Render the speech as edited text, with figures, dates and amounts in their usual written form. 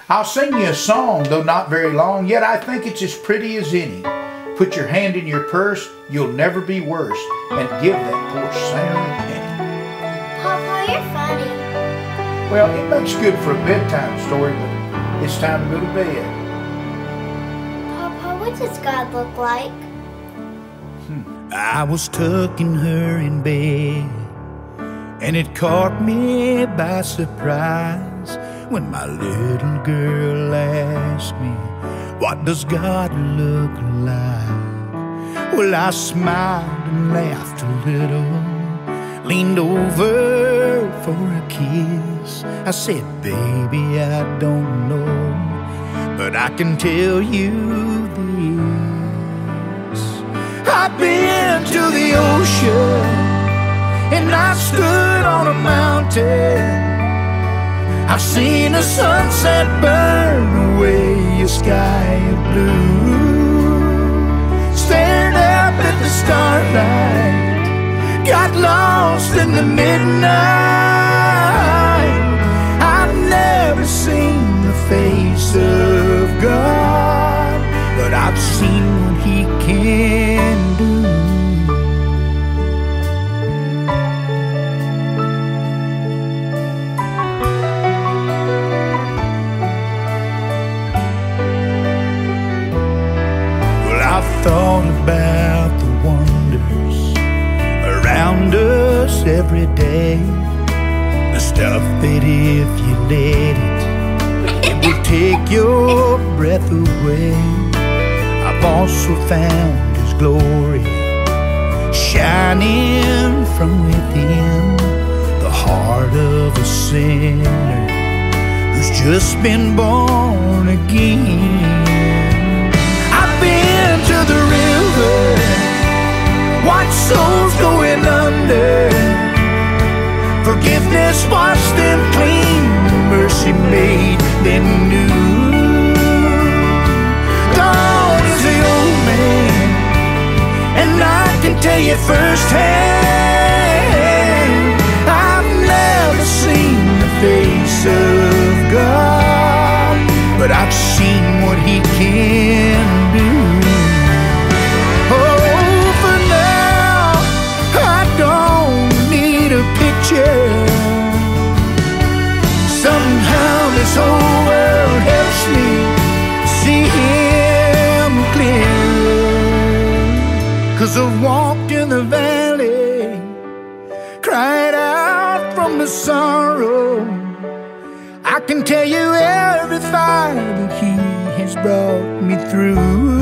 I'll sing you a song, though not very long, yet I think it's as pretty as any. Put your hand in your purse, you'll never be worse, and give that poor sinner a penny. Papa, you're funny. Well, it makes good for a bedtime story, but it's time to go to bed. Papa, what does God look like? I was tucking her in bed, and it caught me by surprise when my little girl asked me, what does God look like? Well, I smiled and laughed a little, leaned over for a kiss. I said, baby, I don't know, but I can tell you this. I've been to the ocean, and I stood on a mountain. I've seen a sunset burn away a sky of blue, stared up at the starlight, got lost in the midnight. I've never seen the face of God, but I've seen what He can do. Thought about the wonders around us every day, the stuff that if you let it, it will take your breath away. I've also found His glory shining from within the heart of a sinner who's just been born again. To the river, watch souls going under. Forgiveness washed them clean, mercy made them new. Gone is the old man, and I can tell you firsthand, I've never seen the face of God, but I've seen what He can do. Somehow this whole world helps me see Him clear. 'Cause I've walked in the valley, cried out from the sorrow. I can tell you every fire that He has brought me through.